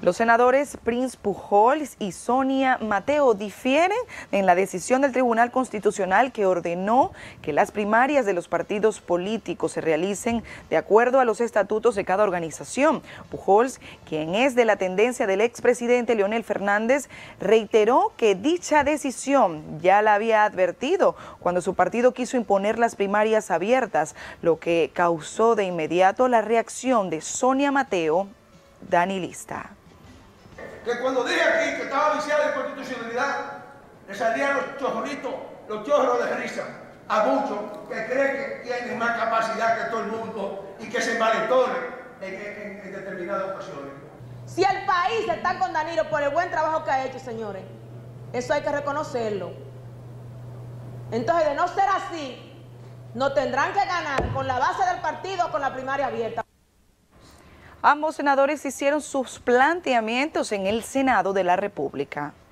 Los senadores Prince Pujols y Sonia Mateo difieren en la decisión del Tribunal Constitucional que ordenó que las primarias de los partidos políticos se realicen de acuerdo a los estatutos de cada organización. Pujols, quien es de la tendencia del expresidente Leonel Fernández, reiteró que dicha decisión ya la había advertido cuando su partido quiso imponer las primarias abiertas, lo que causó de inmediato la reacción de Sonia Mateo, danilista. Que cuando dije aquí que estaba viciada de constitucionalidad, le salían los chorros de risa a muchos que creen que tienen más capacidad que todo el mundo y que se envalentonen en determinadas ocasiones. Si el país está con Danilo por el buen trabajo que ha hecho, señores, eso hay que reconocerlo. Entonces, de no ser así, nos tendrán que ganar con la base del partido o con la primaria abierta. Ambos senadores hicieron sus planteamientos en el Senado de la República.